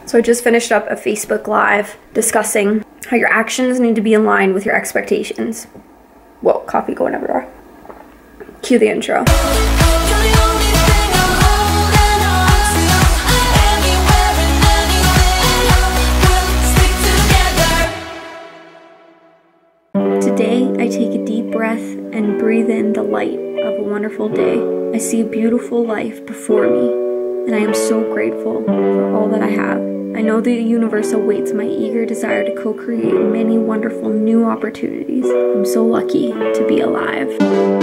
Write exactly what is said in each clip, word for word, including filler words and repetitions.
So I just finished up a Facebook Live discussing how your actions need to be in line with your expectations. Whoa, coffee going everywhere. Cue the intro. Today, I take a deep breath and breathe in the light of a wonderful day. I see a beautiful life before me, and I am so grateful for all that I have. I know the universe awaits my eager desire to co-create many wonderful new opportunities. I'm so lucky to be alive.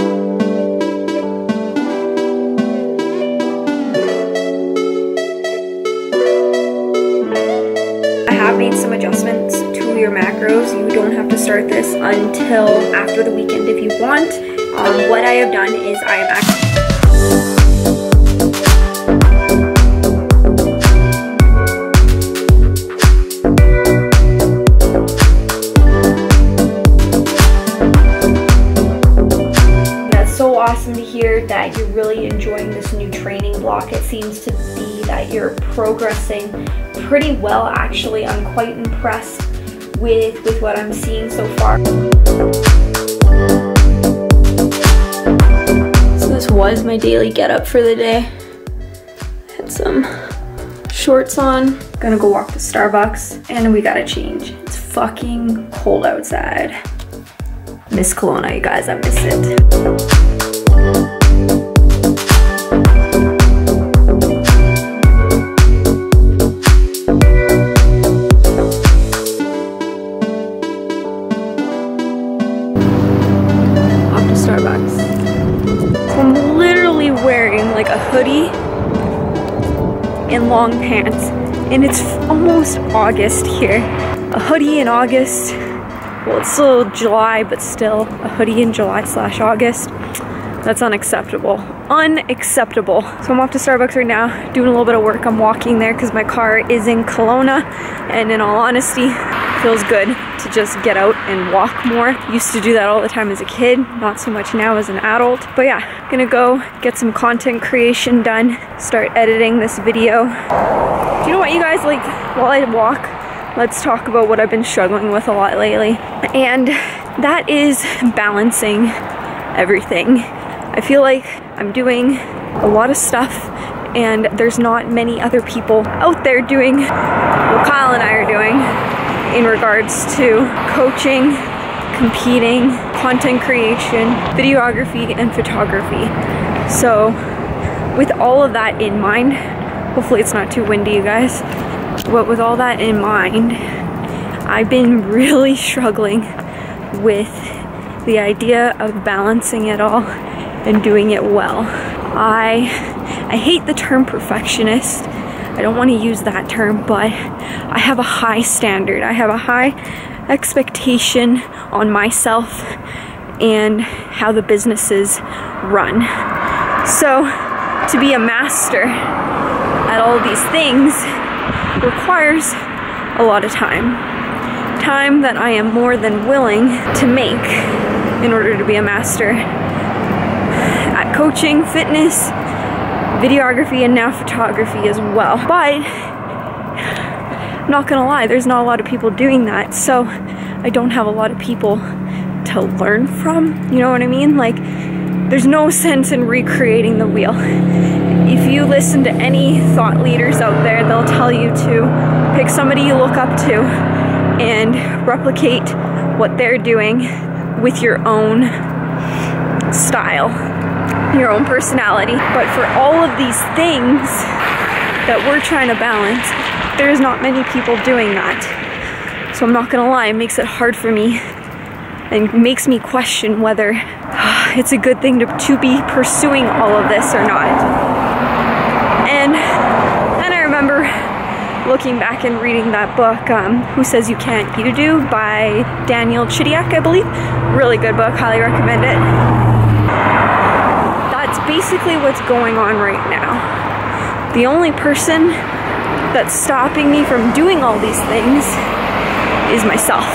I have made some adjustments to your macros. You don't have to start this until after the weekend if you want. Um, what I have done is I am actually awesome to hear that you're really enjoying this new training block. It seems to be that you're progressing pretty well, actually. I'm quite impressed with, with what I'm seeing so far. So this was my daily get up for the day. Had some shorts on. Gonna go walk to Starbucks and we gotta change. It's fucking cold outside. Miss Kelowna, you guys, I miss it. Starbucks. So I'm literally wearing like a hoodie and long pants, and it's almost August here. A hoodie in August, well, it's still July, but still a hoodie in July slash August. That's unacceptable. Unacceptable. So I'm off to Starbucks right now, doing a little bit of work. I'm walking there because my car is in Kelowna, and in all honesty, it feels good to just get out and walk more. Used to do that all the time as a kid, not so much now as an adult. But yeah, gonna go get some content creation done, start editing this video. Do you know what, you guys, like, while I walk, let's talk about what I've been struggling with a lot lately. And that is balancing everything. I feel like I'm doing a lot of stuff and there's not many other people out there doing what Kyle and I are doing in regards to coaching, competing, content creation, videography, and photography. So with all of that in mind, hopefully it's not too windy, you guys, but with all that in mind, I've been really struggling with the idea of balancing it all and doing it well. I I hate the term perfectionist. I don't want to use that term, but I have a high standard. I have a high expectation on myself and how the businesses run. So to be a master at all of these things requires a lot of time. Time that I am more than willing to make in order to be a master at coaching, fitness, videography, and now photography as well. But I'm not gonna lie, there's not a lot of people doing that, so I don't have a lot of people to learn from, you know what I mean? Like, there's no sense in recreating the wheel. If you listen to any thought leaders out there, they'll tell you to pick somebody you look up to and replicate what they're doing with your own style, your own personality. But for all of these things that we're trying to balance, there's not many people doing that. So I'm not gonna lie, it makes it hard for me and makes me question whether it's a good thing to, to be pursuing all of this or not. And then I remember looking back and reading that book, um, Who Says You Can't, You Do, by Daniel Chidiak, I believe. Really good book, highly recommend it. That's basically what's going on right now. The only person that's stopping me from doing all these things is myself.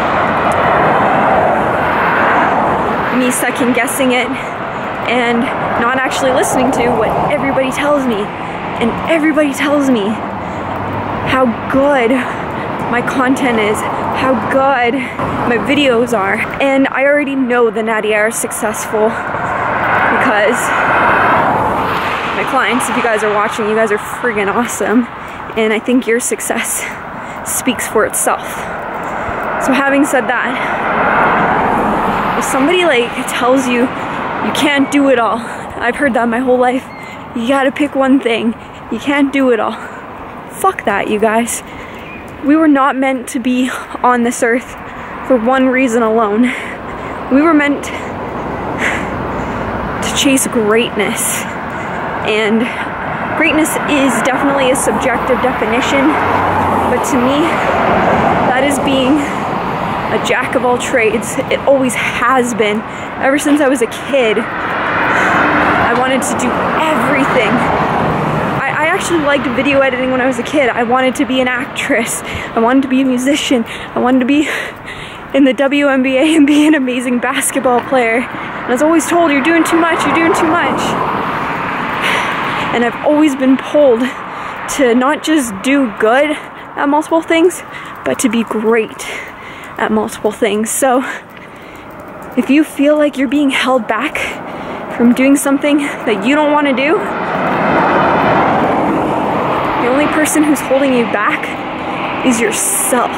Me second guessing it and not actually listening to what everybody tells me. And everybody tells me how good my content is, how good my videos are. And I already know the Natty Hour is successful because my clients, if you guys are watching, you guys are friggin' awesome. And I think your success speaks for itself. So having said that, if somebody like tells you you can't do it all, I've heard that my whole life, you gotta pick one thing, you can't do it all. Fuck that, you guys. We were not meant to be on this earth for one reason alone. We were meant to chase greatness. And greatness is definitely a subjective definition, but to me, that is being a jack of all trades. It always has been. Ever since I was a kid, I wanted to do everything. I, I actually liked video editing when I was a kid. I wanted to be an actress. I wanted to be a musician. I wanted to be in the W N B A and be an amazing basketball player. And I was always told, you're doing too much, you're doing too much. And I've always been pulled to not just do good at multiple things, but to be great at multiple things. So if you feel like you're being held back from doing something that you don't want to do, the only person who's holding you back is yourself.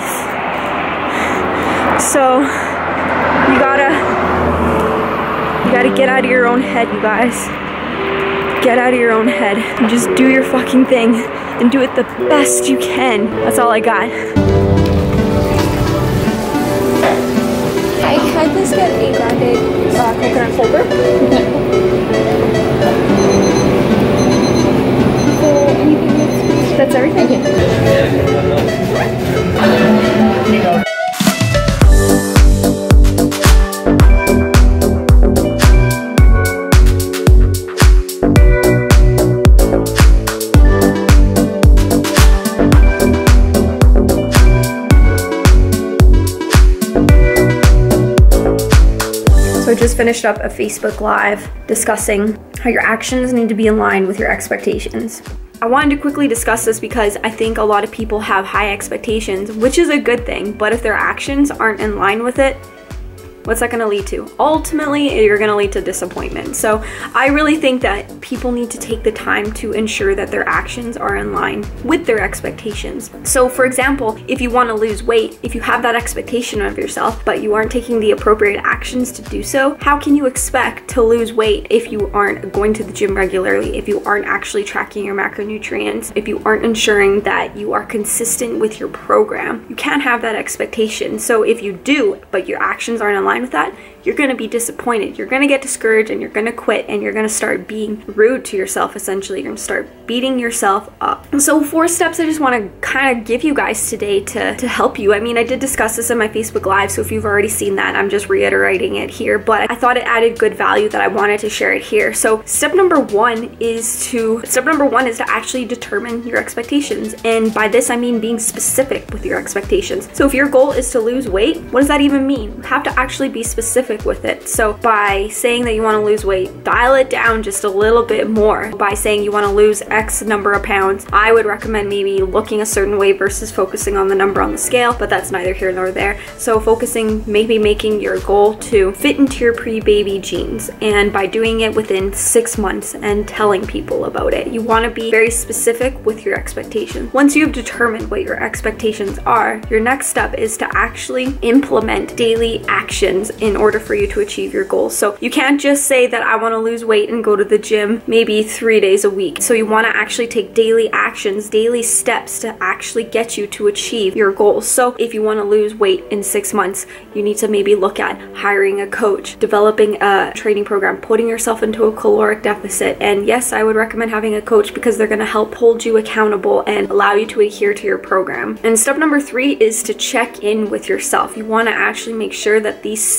So you gotta you gotta get out of your own head, you guys. Get out of your own head and just do your fucking thing and do it the best you can. That's all I got. Hi, can I please get a grande uh, coconut holder? For anything else? That's everything? Okay. So I just finished up a Facebook Live discussing how your actions need to be in line with your expectations. I wanted to quickly discuss this because I think a lot of people have high expectations, which is a good thing, but if their actions aren't in line with it, what's that gonna lead to? Ultimately, you're gonna lead to disappointment. So I really think that people need to take the time to ensure that their actions are in line with their expectations. So for example, if you wanna lose weight, if you have that expectation of yourself, but you aren't taking the appropriate actions to do so, how can you expect to lose weight if you aren't going to the gym regularly, if you aren't actually tracking your macronutrients, if you aren't ensuring that you are consistent with your program? You can't have that expectation. So if you do, but your actions aren't in line with that, you're going to be disappointed. You're going to get discouraged and you're going to quit and you're going to start being rude to yourself. Essentially, you're going to start beating yourself up. So four steps I just want to kind of give you guys today to, to help you. I mean, I did discuss this in my Facebook Live, so if you've already seen that, I'm just reiterating it here, but I thought it added good value that I wanted to share it here. So step number one is to, step number one is to actually determine your expectations. And by this, I mean being specific with your expectations. So if your goal is to lose weight, what does that even mean? You have to actually be specific with it. So by saying that you want to lose weight, dial it down just a little bit more. By saying you want to lose X number of pounds, I would recommend maybe looking a certain way versus focusing on the number on the scale, but that's neither here nor there. So focusing, maybe making your goal to fit into your pre-baby jeans, and by doing it within six months and telling people about it. You want to be very specific with your expectations. Once you've determined what your expectations are, your next step is to actually implement daily actions in order for you to achieve your goals. So you can't just say that I want to lose weight and go to the gym maybe three days a week. So you want to actually take daily actions, daily steps to actually get you to achieve your goals. So if you want to lose weight in six months, you need to maybe look at hiring a coach, developing a training program, putting yourself into a caloric deficit. And yes, I would recommend having a coach because they're going to help hold you accountable and allow you to adhere to your program. And step number three is to check in with yourself. You want to actually make sure that these steps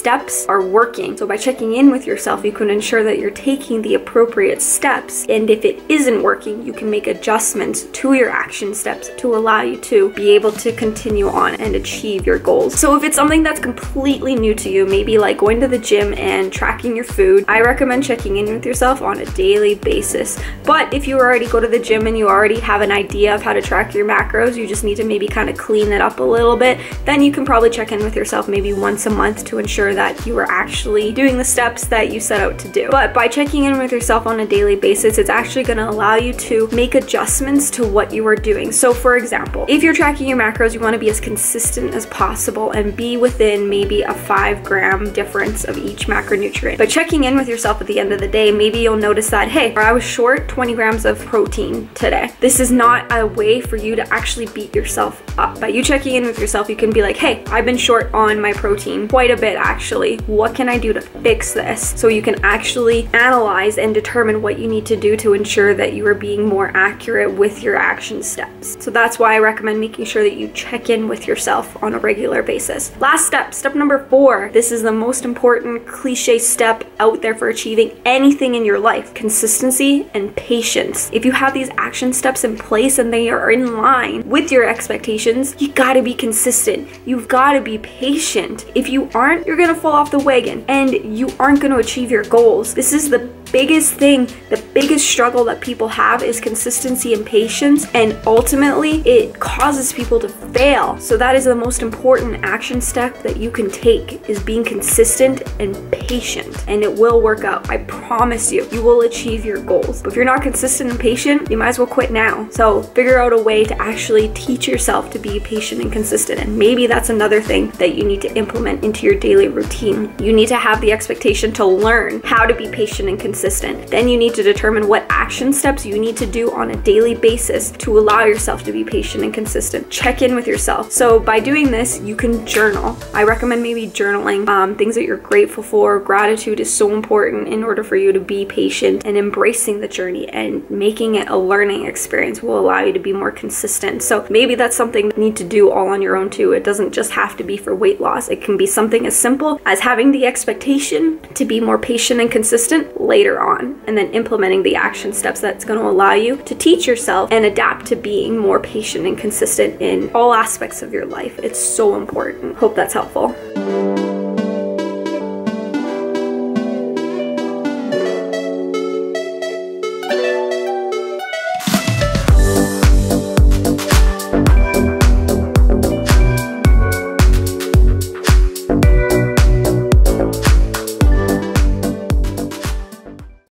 are working. So by checking in with yourself, you can ensure that you're taking the appropriate steps. And if it isn't working, you can make adjustments to your action steps to allow you to be able to continue on and achieve your goals. So if it's something that's completely new to you, maybe like going to the gym and tracking your food, I recommend checking in with yourself on a daily basis. But if you already go to the gym and you already have an idea of how to track your macros, you just need to maybe kind of clean it up a little bit, then you can probably check in with yourself maybe once a month to ensure that you are actually doing the steps that you set out to do. But by checking in with yourself on a daily basis, it's actually going to allow you to make adjustments to what you are doing. So for example, if you're tracking your macros, you want to be as consistent as possible and be within maybe a five gram difference of each macronutrient. By checking in with yourself at the end of the day, maybe you'll notice that, hey, I was short twenty grams of protein today. This is not a way for you to actually beat yourself up. By you checking in with yourself, you can be like, hey, I've been short on my protein quite a bit actually. What can I do to fix this? So you can actually analyze and determine what you need to do to ensure that you are being more accurate with your action steps. So that's why I recommend making sure that you check in with yourself on a regular basis. Last step, step number four. This is the most important cliche step out there for achieving anything in your life: consistency and patience. If you have these action steps in place and they are in line with your expectations, you gotta be consistent. You've gotta be patient. If you aren't, you're gonna fall off the wagon and you aren't gonna achieve your goals. This is the biggest thing, the biggest struggle that people have is consistency and patience, and ultimately it causes people to fail. So that is the most important action step that you can take, is being consistent and patient, and it will work out. I promise you, you will achieve your goals. But if you're not consistent and patient, you might as well quit now. So figure out a way to actually teach yourself to be patient and consistent, and maybe that's another thing that you need to implement into your daily routine. You need to have the expectation to learn how to be patient and consistent. Then you need to determine what action steps you need to do on a daily basis to allow yourself to be patient and consistent. Check in with yourself. So by doing this, you can journal. I recommend maybe journaling um, things that you're grateful for. Gratitude is so important in order for you to be patient, and embracing the journey and making it a learning experience will allow you to be more consistent. So maybe that's something you need to do all on your own too. It doesn't just have to be for weight loss. It can be something as simple as having the expectation to be more patient and consistent later on, and then implementing the action steps that's going to allow you to teach yourself and adapt to being more patient and consistent in all aspects of your life. It's so important. Hope that's helpful.